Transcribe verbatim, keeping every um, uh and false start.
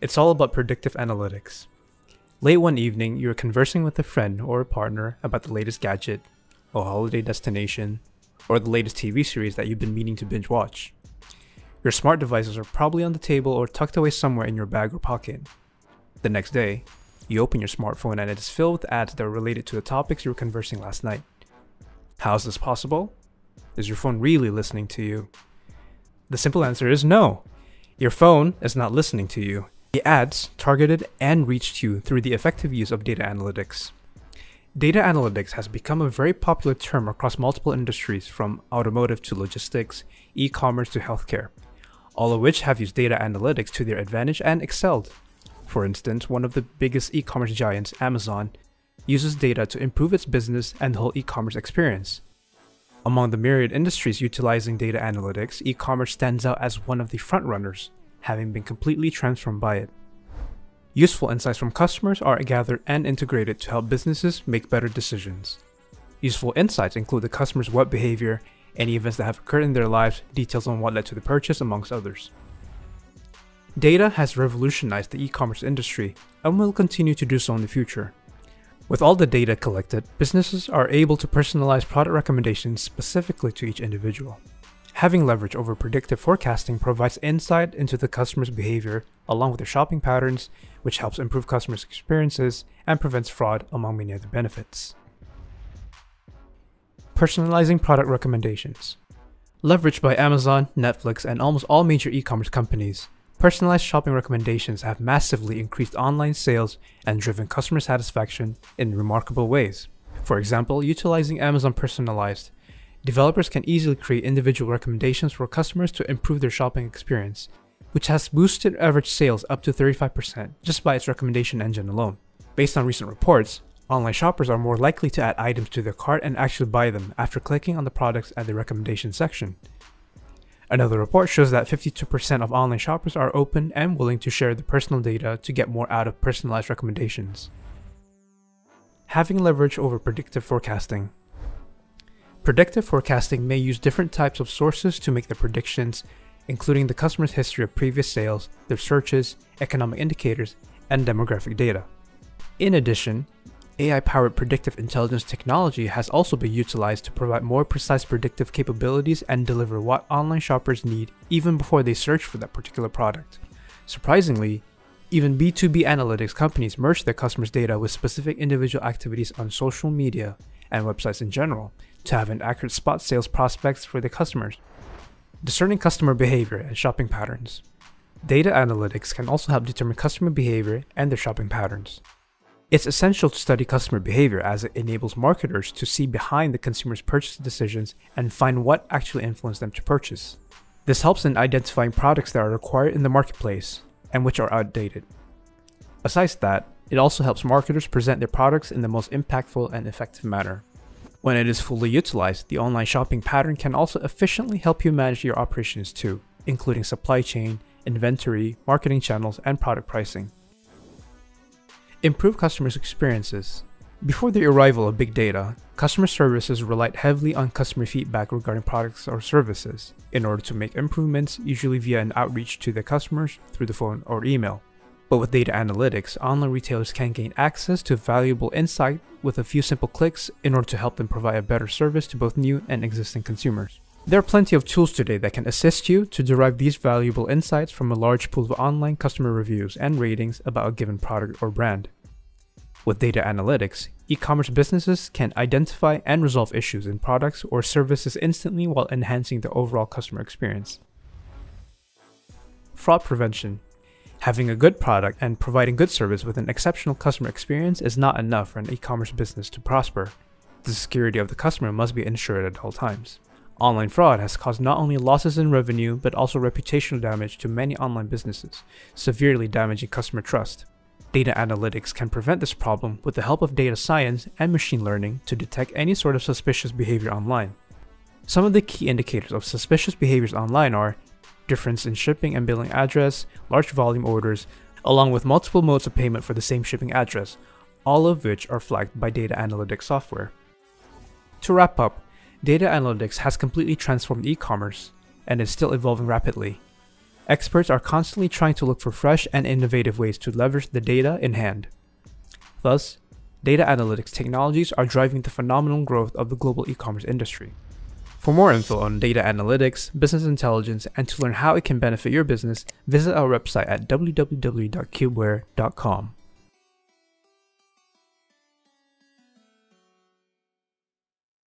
It's all about predictive analytics. Late one evening, you're conversing with a friend or a partner about the latest gadget, a holiday destination, or the latest T V series that you've been meaning to binge watch. Your smart devices are probably on the table or tucked away somewhere in your bag or pocket. The next day, you open your smartphone and it is filled with ads that are related to the topics you were conversing last night. How is this possible? Is your phone really listening to you? The simple answer is no. Your phone is not listening to you. The ads targeted and reached you through the effective use of data analytics. Data analytics has become a very popular term across multiple industries, from automotive to logistics, e-commerce to healthcare, all of which have used data analytics to their advantage and excelled. For instance, one of the biggest e-commerce giants, Amazon, uses data to improve its business and the whole e-commerce experience. Among the myriad industries utilizing data analytics, e-commerce stands out as one of the frontrunners, having been completely transformed by it. Useful insights from customers are gathered and integrated to help businesses make better decisions. Useful insights include the customer's web behavior, any events that have occurred in their lives, details on what led to the purchase, amongst others. Data has revolutionized the e-commerce industry and will continue to do so in the future. With all the data collected, businesses are able to personalize product recommendations specifically to each individual. Having leverage over predictive forecasting provides insight into the customer's behavior along with their shopping patterns, which helps improve customers' experiences and prevents fraud, among many other benefits. Personalizing product recommendations. Leveraged by Amazon, Netflix, and almost all major e-commerce companies, personalized shopping recommendations have massively increased online sales and driven customer satisfaction in remarkable ways. For example, utilizing Amazon Personalized, developers can easily create individual recommendations for customers to improve their shopping experience, which has boosted average sales up to thirty-five percent just by its recommendation engine alone. Based on recent reports, online shoppers are more likely to add items to their cart and actually buy them after clicking on the products at the recommendation section. Another report shows that fifty-two percent of online shoppers are open and willing to share the personal data to get more out of personalized recommendations. Having leverage over predictive forecasting. Predictive forecasting may use different types of sources to make their predictions, including the customer's history of previous sales, their searches, economic indicators, and demographic data. In addition, A I-powered predictive intelligence technology has also been utilized to provide more precise predictive capabilities and deliver what online shoppers need even before they search for that particular product. Surprisingly, even B two B analytics companies merge their customers' data with specific individual activities on social media and websites in general to have an accurate spot sales prospects for their customers. Discerning customer behavior and shopping patterns. Data analytics can also help determine customer behavior and their shopping patterns. It's essential to study customer behavior as it enables marketers to see behind the consumer's purchase decisions and find what actually influenced them to purchase. This helps in identifying products that are required in the marketplace and which are outdated. Besides that, it also helps marketers present their products in the most impactful and effective manner. When it is fully utilized, the online shopping pattern can also efficiently help you manage your operations too, including supply chain, inventory, marketing channels, and product pricing. Improve customers' experiences. Before the arrival of big data, customer services relied heavily on customer feedback regarding products or services in order to make improvements, usually via an outreach to their customers through the phone or email. But with data analytics, online retailers can gain access to valuable insight with a few simple clicks in order to help them provide a better service to both new and existing consumers. There are plenty of tools today that can assist you to derive these valuable insights from a large pool of online customer reviews and ratings about a given product or brand. With data analytics, e-commerce businesses can identify and resolve issues in products or services instantly while enhancing the overall customer experience. Fraud prevention. Having a good product and providing good service with an exceptional customer experience is not enough for an e-commerce business to prosper. The security of the customer must be ensured at all times. Online fraud has caused not only losses in revenue but also reputational damage to many online businesses, severely damaging customer trust. Data analytics can prevent this problem with the help of data science and machine learning to detect any sort of suspicious behavior online. Some of the key indicators of suspicious behaviors online are difference in shipping and billing address, large volume orders, along with multiple modes of payment for the same shipping address, all of which are flagged by data analytics software. To wrap up, data analytics has completely transformed e-commerce and is still evolving rapidly. Experts are constantly trying to look for fresh and innovative ways to leverage the data in hand. Thus, data analytics technologies are driving the phenomenal growth of the global e-commerce industry. For more info on data analytics, business intelligence, and to learn how it can benefit your business, visit our website at w w w dot cubeware dot com.